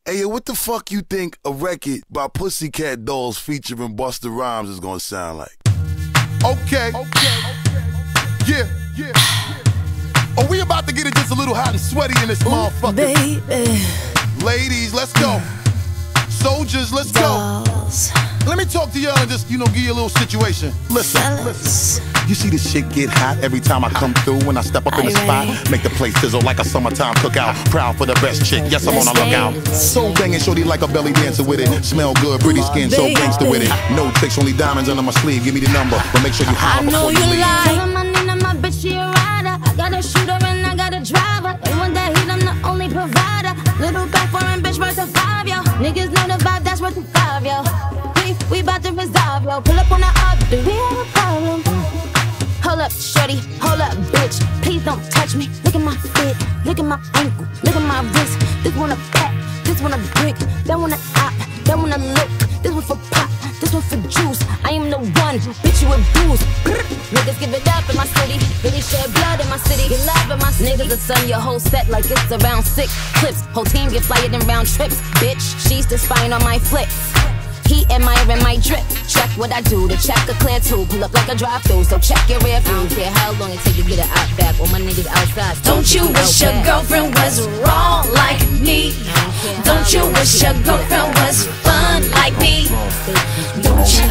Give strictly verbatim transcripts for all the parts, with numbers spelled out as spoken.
Hey, yo, what the fuck you think a record by Pussycat Dolls featuring Busta Rhymes is gonna sound like? Okay. Okay. Yeah. Yeah. Oh, we about to get it just a little hot and sweaty in this Ooh, motherfucker. Baby. Ladies, let's go. Soldiers, let's Dolls. go. Let me talk to y'all and just, you know, give you a little situation. Listen, listen. You see this shit get hot every time I come through. When I step up in the spot, make the place sizzle like a summertime cookout. Proud for the best chick, yes, I'm on a lookout. So banging, shorty like a belly dancer with it. Smell good, pretty skin, so gangster with it. No tricks, only diamonds under my sleeve. Give me the number, but make sure you holler before you leave. Tell my Nina, my bitch, she a rider. I got a shooter and I got a driver. And when that heat, I'm the only provider. Little back foreign bitch worth of five, yo. Niggas know the vibe, that's worth of five, yo. We, we bout to resolve, yo. Pull up on the up, do we have a problem? Hold up, shorty, hold up, bitch. Please don't touch me. Look at my fit, look at my ankle, look at my wrist. This one a pack, this one a brick, that one a op, that one a lick. This one for pop, this one for juice. I am the one, bitch, you abuse. Niggas give it up in my city, really shed blood in my city. Get love in my city. Niggas will send your whole set like it's around six clips. Whole team get flyer than round trips, bitch. She's the spine on my flips. He admiring my drip. Check what I do, the check a clear too. Pull up like a drive-through, so check your rear view. I don't care how long it take you get it out back. All my niggas outside. Don't you wish your girlfriend was wrong like me? Don't you wish your girlfriend was fun like me? Don't you?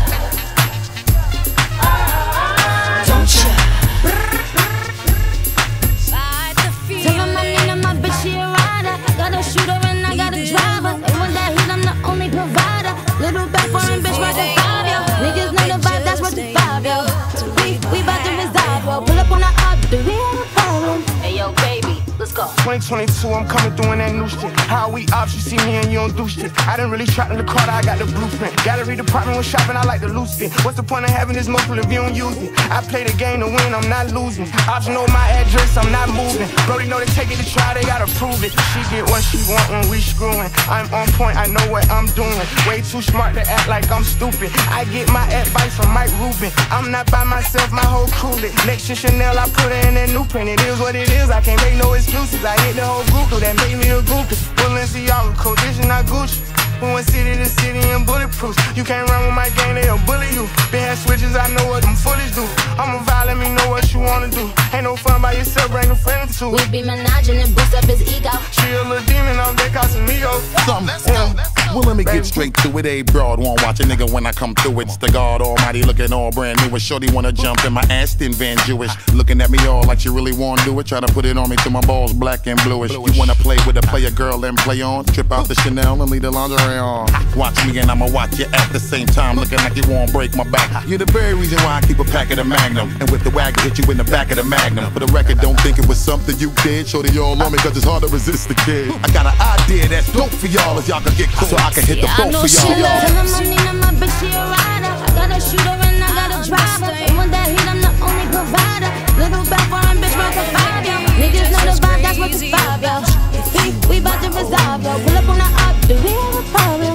Don't you? Tell my Nina, my bitch, she a rider. I got a shooter and I got a driver. And when that heat, I'm the only provider. Little back foreign bitch worth of five, yo. Niggas know the vibe, that's worth of five, yo. We, we bout to resolve, yo. Pull up on the up, do we have a problem? Hey, yo, baby, let's go. twenty twenty-two, I'm coming through in that new shit. How we ops, you see me and you don't do shit. I didn't really trap in the car, I got the blueprint. Gallery department when shopping, I like to loose it. What's the point of having this muscle if you don't use it? I play the game to win, I'm not losing. Ops know my address, I'm not moving. Brody know they take it to try, they gotta prove it. She get what she want when we screwing. I'm on point, I know what I'm doing. Way too smart to act like I'm stupid. I get my advice from Mike Rubin. I'm not by myself, my whole crew lit. Next to Chanel, I put her in that new print. It is what it is, I can't make no excuses. I hit the whole group, that made me a groupie. Balenciaga coat, this is not Gucci. We went city to city and bulletproof. You can't run with my gang, they'll bully you. Been had switches, I know what them foolish do. I'm a vibe, let me know what you wanna do. Ain't no fun by yourself, bring a friend to it. We be menaging and boost up his ego. She a little demon, I'm there Casamigos. Something. Let's go. Let's go. Well, let me get straight to it. A broad won't watch a nigga when I come through. It's the God Almighty looking all brand new. And shorty wanna jump in my Aston Van Jewish. Looking at me all like she really wanna do it. Try to put it on me till my balls black and bluish. You wanna play with a player girl and play on? Trip out the Chanel and leave the lingerie on. Watch me and I'ma watch you at the same time. Looking like you won't break my back. You're the very reason why I keep a pack of the Magnum. And with the wagon hit you in the back of the Magnum. For the record, don't think it was something you did. Shorty all on me cause it's hard to resist the kid. I got an idea that's dope for y'all if y'all can get close so I can hit the boat for y'all. Tell my Nina, my bitch, she a rider. I got a shooter and I got a driver. And when that heat, I'm the only provider. Little back foreign bitch worth of five, yo. Niggas know the vibe, that's worth of five, yo. We, we bout to resolve, yo. Pull up on the up, do we have a problem?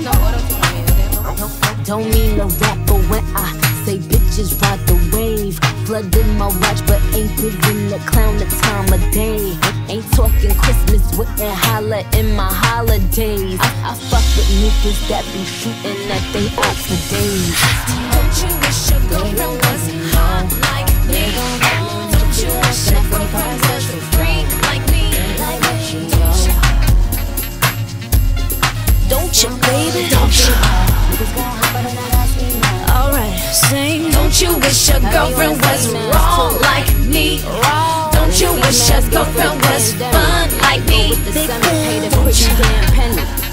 Don't mean no rap, but when I say bitches ride the wave, flooding my watch, but ain't giving the clown the time of day. Ain't talking Christmas, wouldn't holla in my holidays. I, I fuck with niggas that be shooting at they out for days. Don't you wish your girlfriend was hot like me? Don't you wish your girlfriend was a freak like me? Don't you, baby? Don't you? Alright, sing. Don't you wish your girlfriend was wrong like me? Don't you wish your girlfriend was fun like me? Don't you?